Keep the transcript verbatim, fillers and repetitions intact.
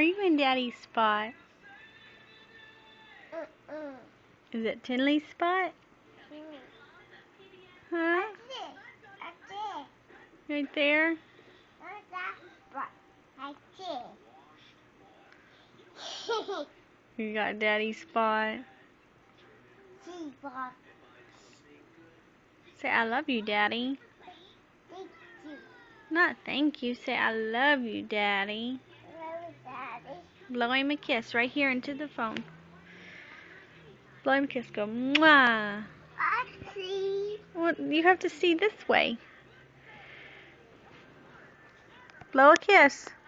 you in Daddy's spot? Mm-mm. Is it Tinley's spot? Huh? Right there? You got Daddy's spot. Say, I love you, Daddy. Thank you. Not thank you. Say, I love you, Daddy. Love you, Daddy. Blow him a kiss right here into the phone. Blow him a kiss. Go, mwah. I see. Well, you have to see this way. Blow a kiss.